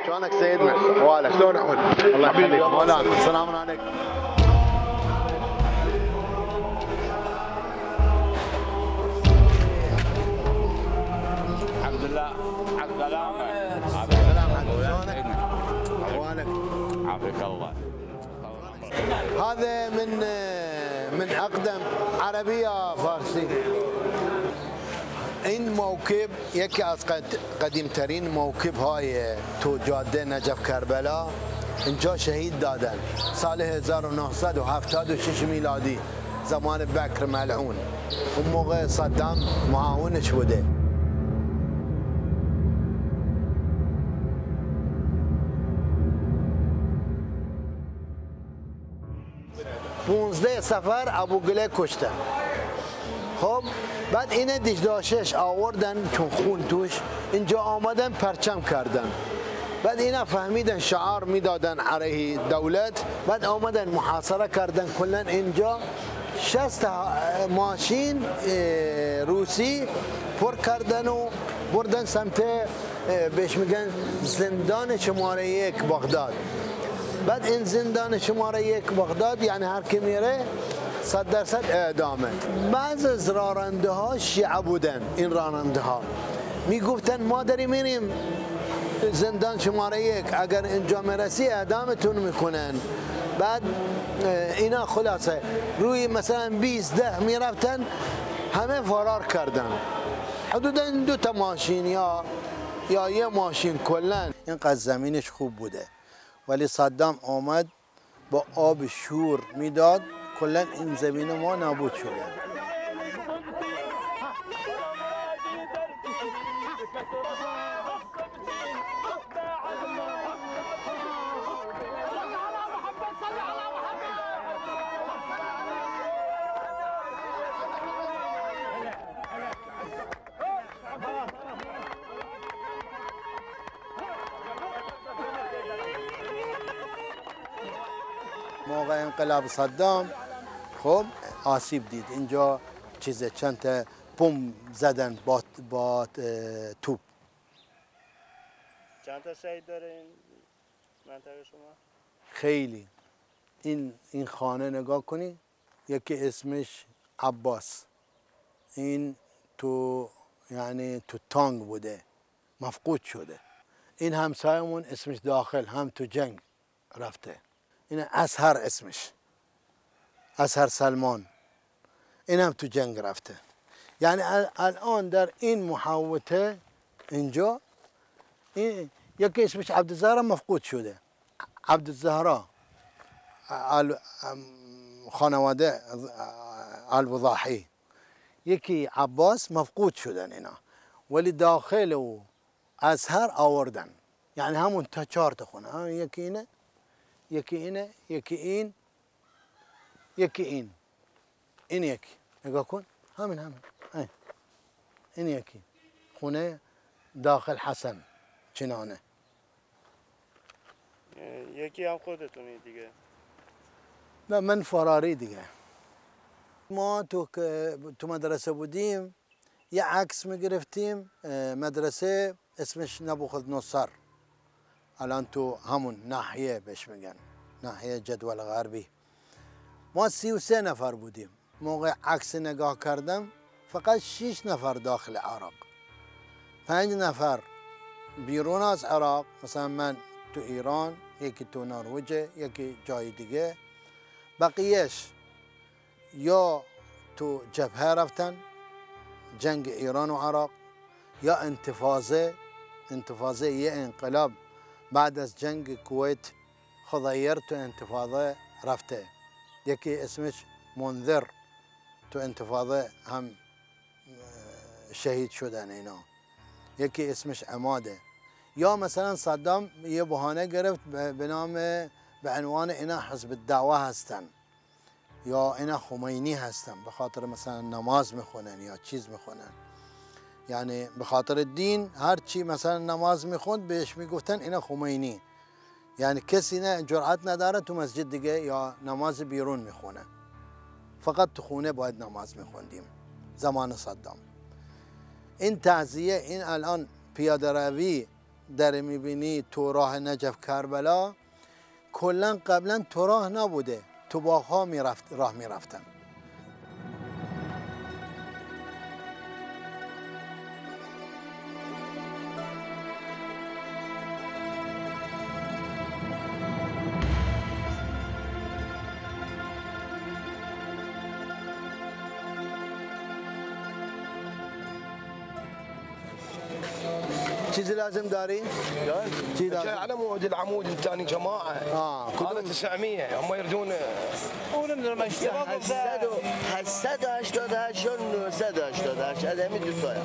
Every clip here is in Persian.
شلونك سيدنا؟ والك شلون احوال؟ الله يخليك مولانا. السلام عليكم. الحمد لله على السلامة. شلونك؟ احوالك؟ عافيك الله. هذا من اقدم عربيه فارسي. این موکب یکی از قدیمترین موکب های تو جاده نجف کربلا اینجا شهید دادن سال 1976 میلادی زمان بکر ملعون. اون موقع صدام معاونش بوده. 15 سفر ابوگله کشتن. خب بعد اینه دیجداشش آوردن چون خون توش اینجا آمدن پرچم کردن. بعد اینا فهمیدن شعار میدادن علیه دولت. بعد آمدن محاصره کردن کلا اینجا 60 ماشین روسی پر کردن و بردن سمت بهش میگن زندان شماره 1 بغداد. بعد این زندان شماره 1 بغداد یعنی هر کی میره 100% اعدامه. بعض از راننده ها شیعه بودن. این راننده ها میگفتن ما داریم میریم زندان شماره 1 اگر اینجا میرسی اعدامتون میکنن. بعد اینا خلاصه روی مثلا 20 میرفتن همه فرار کردن. حدودا 2 تا ماشین یا یه ماشین کلا. اینقدر زمینش خوب بوده ولی صدام آمد با آب شور میداد کلا این زمین ما نابود شده. موقع انقلاب صدام خب آسیب دید. اینجا چند تا بمب زدن با توپ. چند تا شهید داره این منطقه شما؟ خیلی. این خانه نگاه کنی یکی اسمش عباس. این تو یعنی تو تانگ بوده مفقود شده. این همسایمون اسمش داخل هم تو جنگ رفته. این اصهر اسمش اصهر سلمان. این هم تو جنگ رفته. یعنی الان در این محوطه اینجا این یکی اسمش عبدالزهرا مفقود شده. عبدالزهرا خانواده الوضاحی. یکی عباس مفقود شدن اینا ولی داخل و اصهر آوردن. یعنی همون تا 4 تا خونه. یکی اینه یکی اینه یکی این یکی نگاه کن همین این یکی خونه داخل حسن چنانه. یکی هم خودتونی دیگه؟ نه من فراری دیگه. ما تو مدرسه بودیم یه عکس میگرفتیم مدرسه اسمش نبوخذ-نصر. الان تو همون ناحیه بهش میگن ناحیه جدول غربی. ما 33 نفر بودیم. موقع عکس نگاه کردم فقط 6 نفر داخل عراق، 5 نفر بیرون از عراق، مثلا من تو ایران، یکی تو نروژ، یکی جای دیگه. بقیهش یا تو جبهه رفتن جنگ ایران و عراق یا انتفاضه یه انقلاب بعد از جنگ کویت خضیر تو انتفاضه رفته. یکی اسمش منذر تو انتفاضه هم شهید شدن اینا. یکی اسمش عماده. یا مثلا صدام یه بهانه گرفت به عنوان اینا حزب الدعوه هستن یا اینا خمینی هستن، به خاطر مثلا نماز میخونن یا چیز میخونن. یعنی به خاطر دین هر چی مثلا نماز میخوند بهش میگفتن اینا خمینی. یعنی کسی نه جرأت نداره تو مسجد دیگه یا نماز بیرون میخونه. فقط تو خونه باید نماز میخوندیم زمان صدام. این تعزیه، این الان پیاده روی در میبینی تو راه نجف کربلا کلا قبلا تو راه نبوده، تو باغ‌ها راه میرفتن. چیزی لازم داری؟ چی لازم؟ على مود العمود الثاني جماعه هذا 900 هم يردون ونمدر مشتاق 888 یا 988 ادمی دو تایم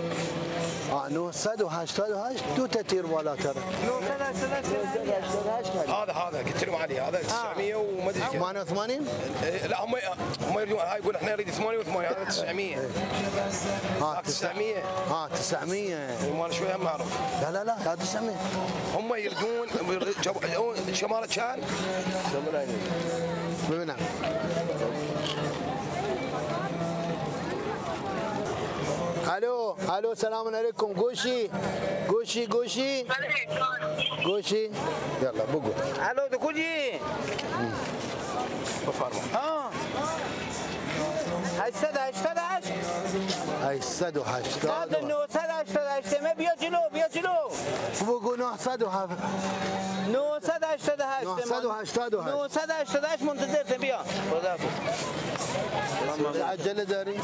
988 دو تا تیر بالاتر. 988 هذا قلت لهم عليه هذا 900 وما ادري 88 لا هم يردون هاي يقول احنا نريد 88 هذا 900 900 900 ما شوي هم اعرف لا 900 هم يردون شمال كان ببینم الو سلام علیکم گوشی یلا بگو الو تو کجی؟ بفرما ها 888 880 988 بیا جلو بگو 907 988 منتظرت بیا خدا عجله داری؟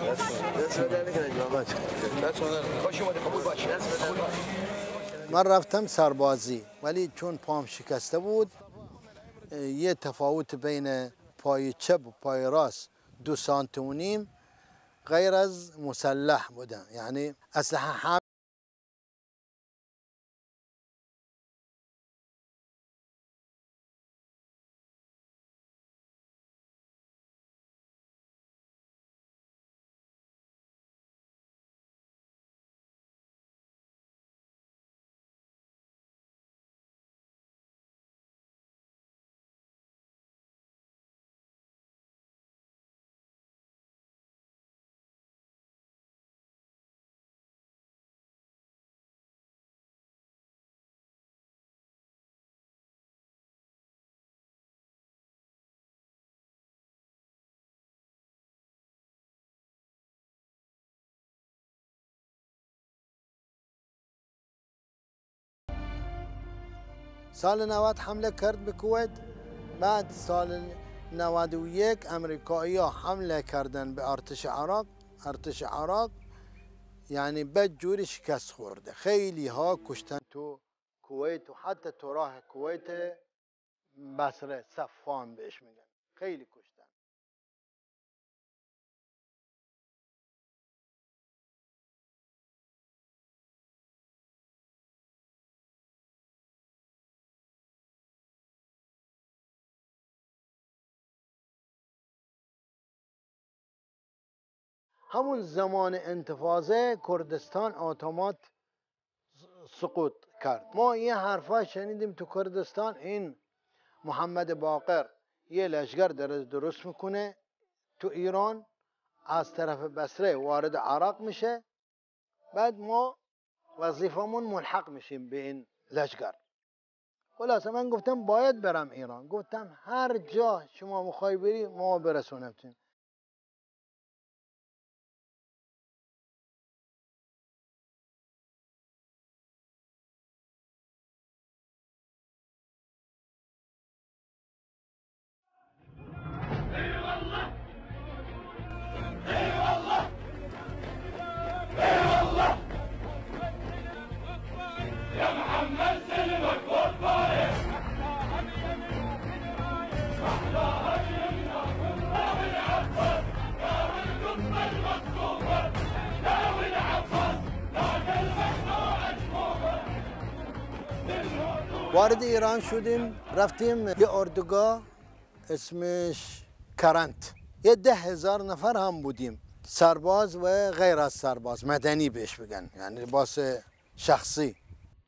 من رفتم سربازی ولی چون پام شکسته بود یه تفاوت بین پای چپ و پای راست 2 سانتی و نیم غیر از مسلح بودن، یعنی اسلحه حامل. سال 90 حمله کرد به کویت، بعد سال 91 امریکایی ها حمله کردن به ارتش عراق یعنی بدجوری شکست خورده. خیلی ها کشتن تو کویت و حتی تو راه کویت بصره صفان بهش میگن، خیلی کشتن. همون زمان انتفاضه کردستان اتومات سقوط کرد. ما یه حرفا شنیدیم تو کردستان این محمد باقر یه لشکر درست میکنه تو ایران، از طرف بصره وارد عراق میشه، بعد ما وظیفمون ملحق میشیم به این لشکر. خلاصه من گفتم باید برم ایران، گفتم هر جا شما میخوای بری ما برسونمتون. وارد ایران شدیم، رفتیم یه اردوگاه اسمش کرنت، یه 10,000 نفر هم بودیم، سرباز و غیر از سرباز، مدنی بهش بگن، یعنی لباس شخصی.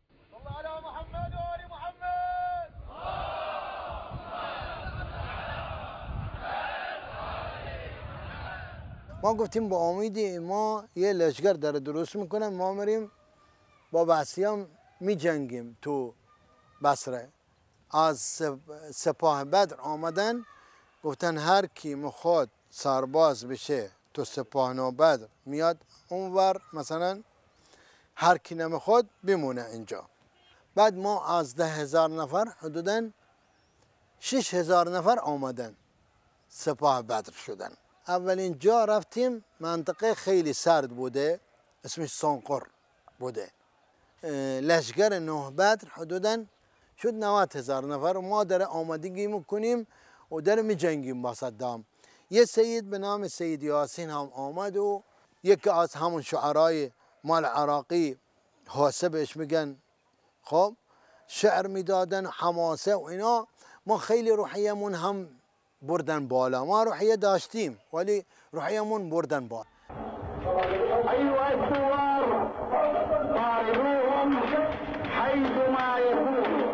ما گفتیم با امید ما یه لشکر داره درست میکنن، ما میریم با بعثیان می جنگیم تو بصره. از سپاه بدر آمدن گفتن هر کی میخواد سرباز بشه تو سپاه نو بدر میاد اونور، مثلا هر کی نمیخواد بمونه اینجا. بعد ما از 10,000 نفر حدوداً 6,000 نفر آمدن سپاه بدر شدن. اولین جا رفتیم منطقه خیلی سرد بوده، اسمش سانقر بوده. لشکر نه بدر حدوداً شد 90,000 نفر و ما در آمادگی میکنیم و در می جنگیم با صدام. یه سید به نام سید یاسین هم آمد و یکی از همون شعرای مال عراقی حاسه بهش میگن، خب شعر میدادن حماسه و اینا. ما خیلی روحیمون هم بردن بالا. ما روحیه داشتیم ولی روحیمون بردن بالا. أيها الثوار طاردوهم حيثما يكونوا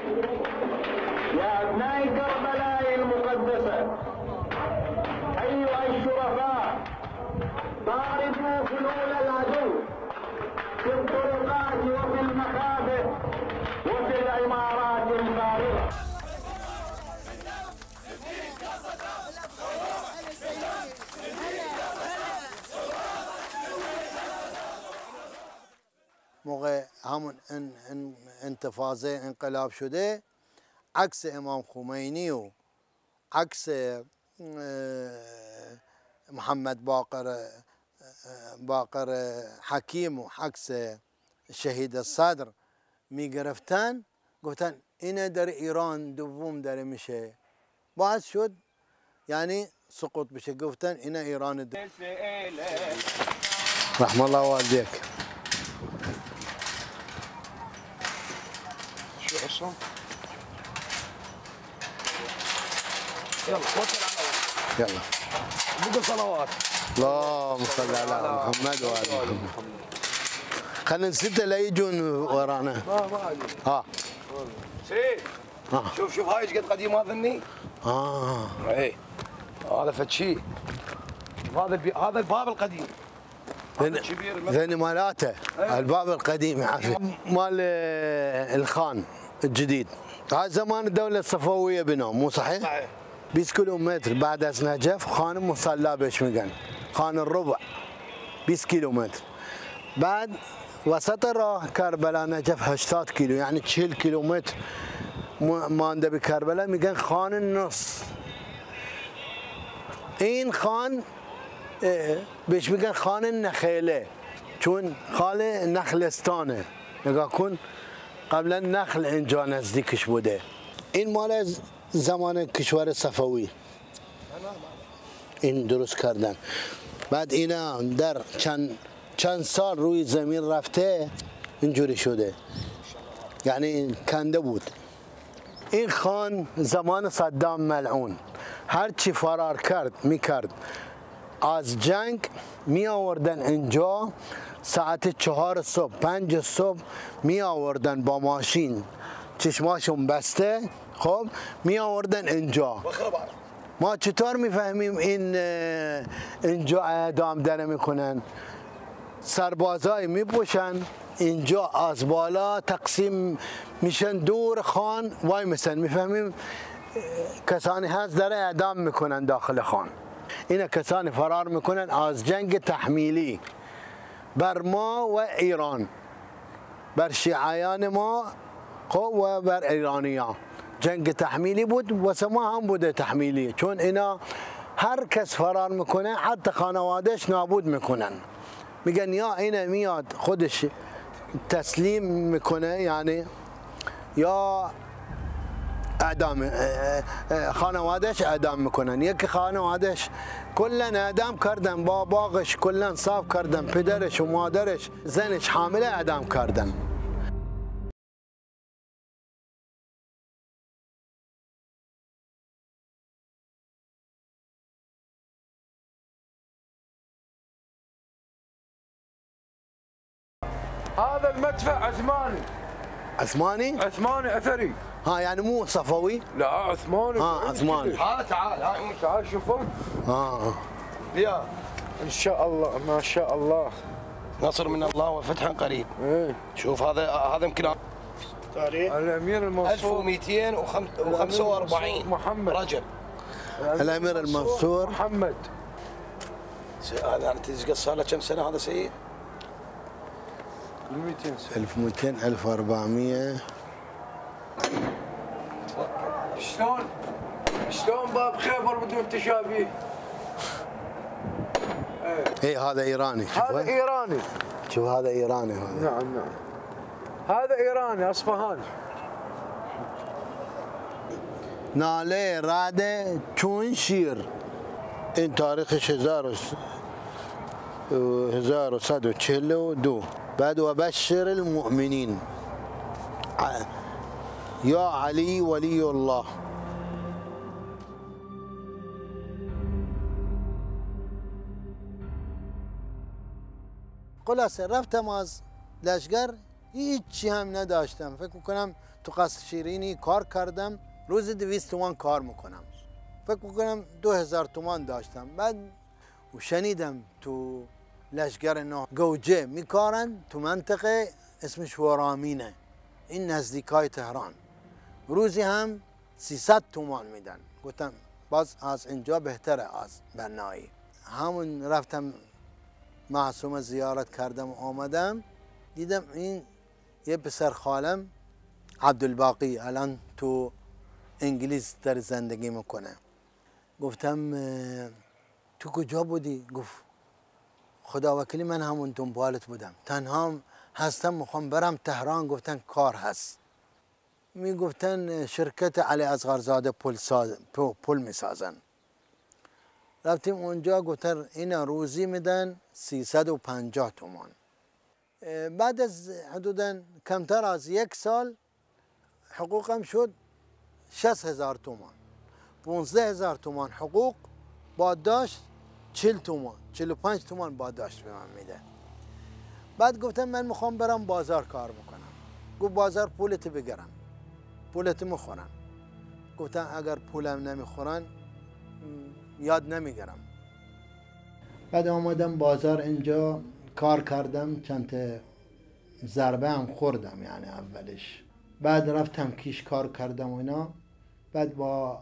يا أبناء كربلاء المقدسة. أيها الشرفاء طاردوا فلول العدو في الطرقات وفي المخابئ وفي العمارات الفارغة. موقع همون انتفاضه انقلاب شده، عکس امام خمینی و عکس محمد باقر حکیم و عکس شهید صدر می گرفتن، گفتن اینه در ایران دوم داره میشه. باعث شد یعنی سقوط بشه. گفتن اینه ایران رحم الله والديك. شو عصام؟ يلا توكل على الله. يلا بقى صلوات. اللهم صل على محمد وآل محمد. خلينا نسد لا يجون ورانا. ما أدري. ها سيد. شوف هاي ايش قد قديم هذا الني؟ ايه هذا فد شيء. هذا الباب القديم. ذني مالاته الباب القديم يعافي مال الخان الجديد. هذا زمان الدولة الصفوية بنوا، مو صحيح؟ صحيح. 20 كيلومتر بعد از نجف خان مصلى بهش میگن، خان الربع 20 كيلومتر. بعد وسط راه کربلا نجف 80 كيلو، يعني 40 كيلومتر مانده به کربلا میگن خان النص. این خان بهش میگن خان نخیله، چون خال نخلستانه. نگاه کن قبلا نخل اینجا نزدیکش بوده. این مال از زمان کشور صفوی این درست کردن. بعد اینا در چند سال روی زمین رفته اینجوری شده، یعنی کنده بود. این خان زمان صدام ملعون هر چی فرار میکرد از جنگ می آوردن اینجا، ساعت 4 صبح 5 صبح می آوردن با ماشین، چشماشون بسته، خب می آوردن اینجا. ما چطور میفهمیم این اینجا اعدام داره میکنن؟ سربازای میپوشن اینجا از بالا تقسیم میشن دور خان وای مثلا میفهمیم کسانی هست داره اعدام میکنن داخل خان. اینا کسانی فرار میکنن از جنگ تحمیلی بر ما و ایران، بر شیعیان ما و بر ایرانیان. جنگ تحمیلی بود واسه ما هم بوده تحمیلی، چون اینا هر کس فرار میکنه حتی خانوادهش نابود میکنن. میگن یا اینا میاد خودش تسلیم میکنه، یعنی یا اعدام خانوادهش اعدام میکنن. یکی خانوادهش کلا اعدام کردن، با باغش کلا صاف کردن، پدرش و مادرش زنش حامله اعدام کردن. هذا المدفع عثماني. عثماني؟ عثماني اثري. ها يعني مو صفوي؟ لا عثماني. عثماني. تعال هاي تعال شوفوا. يا ان شاء الله ما شاء الله. نصر من الله وفتح قريب. شوف هذا يمكن تاريخ الامير المنصور 1245 محمد رجب. الامير المنصور محمد. هذا انت ايش قد صار له كم سنه هذا سيد؟ 200 سنه 1200 1400. شلون باب خيبر بدون تشابيه؟ ايه هذا ايراني. هذا ايراني. شوف هذا ايراني هذا. نعم نعم هذا ايراني اصفهان. ناله راده چون شیر. این تاریخش 1142. بعد وبشر المؤمنين يا علي ولي الله. خلاصه رفتم از لشگر هیچی هم نداشتم. فکر میکنم تو قصر شیرینی کار کردم، روز 200 تومان کار میکنم. فکر میکنم 2000 تومان داشتم. بعد شنیدم تو لشگر نه گوجه میکارن تو منطقه اسمش ورامینه، این نزدیکای تهران. روزی هم 300 تومان میدن. گفتم باز از اینجا بهتره از بنایی. همون رفتم معصومه زیارت کردم و آمدم، دیدم این یه پسر خالم عبدالباقی الان تو انگلیس در زندگی میکنه. گفتم تو کجا بودی؟ گفت خدا وکیلی من همون دنبالت بودم، تنها هستم میخوام برم تهران. گفتن کار هست. میگفتن شرکت علی اصغرزاده پل میسازن. رفتیم اونجا، گفتن اینا روزی میدن 350 تومان. بعد از حدودا کمتر از 1 سال حقوقم شد 60,000 تومان. 15,000 تومان حقوق بادداشت، 40 تومان 45 تومان بادداشت به من میده. بعد گفتم من میخوام برم بازار کار بکنم. گفت بازار پولت بگیرم، پولت میخورن. گفتم اگر پولم نمیخورن یاد نمیگیرم. بعد آمدم بازار اینجا کار کردم، چند ضربه هم خوردم یعنی اولش. بعد رفتم کیش کار کردم و اینا. بعد با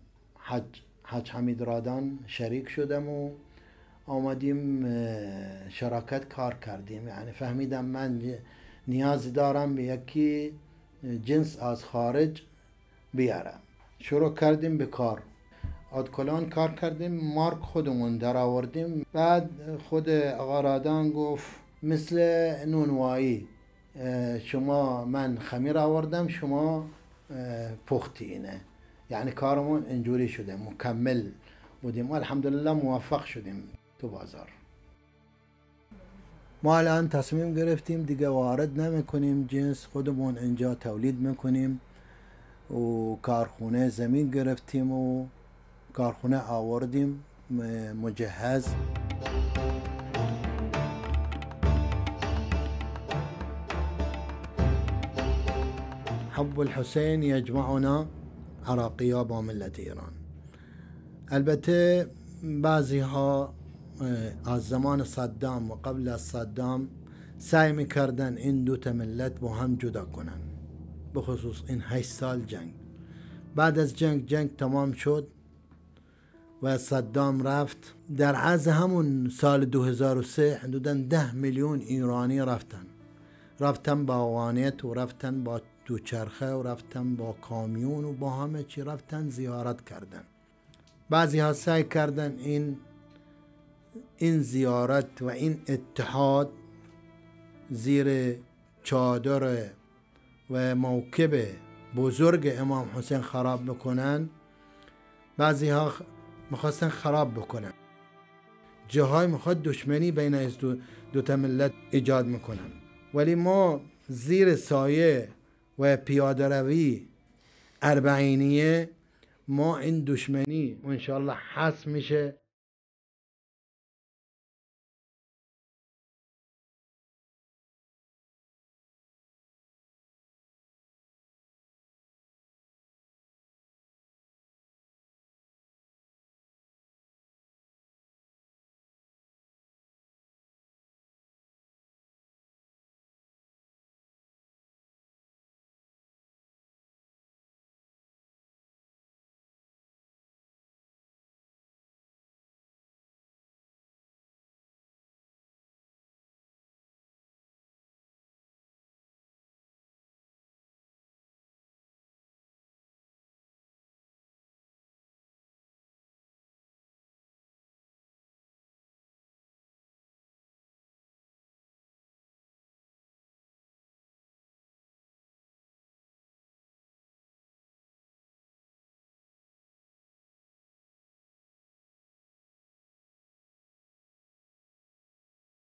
حج حمید رادان شریک شدم و آمدیم شراکت کار کردیم. یعنی فهمیدم من نیاز دارم به یکی جنس از خارج بیارم. شروع کردیم به کار. آدکلان کار کردیم، مارک خودمون در آوردیم. بعد خود آقا رادان گفت مثل نونوایی، شما من خمیر آوردم شما پختی اینه. یعنی کارمون اینجوری شده، مکمل بودیم و الحمدلله موفق شدیم تو بازار. ما الان تصمیم گرفتیم دیگه وارد نمیکنیم جنس، خودمون اینجا تولید میکنیم و کارخونه زمین گرفتیم و کارخونه آوردیم مجهز. حب الحسین یجمعنا عراقی‌ها با ملت ایران. البته بعضی ها از زمان صدام و قبل از صدام سعی میکردن این دو تا ملت با هم جدا کنن، بخصوص این 8 سال جنگ. بعد از جنگ تمام شد و صدام رفت. در عرض همون سال 2003 حدوداً 10 میلیون ایرانی رفتن با وانت و رفتن با دوچرخه و رفتن با کامیون و با همه چی رفتن زیارت کردن. بعضی ها سعی کردن این زیارت و این اتحاد زیر چادر و موکب بزرگ امام حسین خراب بکنن. بعضی ها میخواستن خراب بکنن، جاهای میخواد دشمنی بین از دو تا ملت ایجاد میکنن. ولی ما زیر سایه و پیاده روی اربعینیه ما این دشمنی انشاءالله حس میشه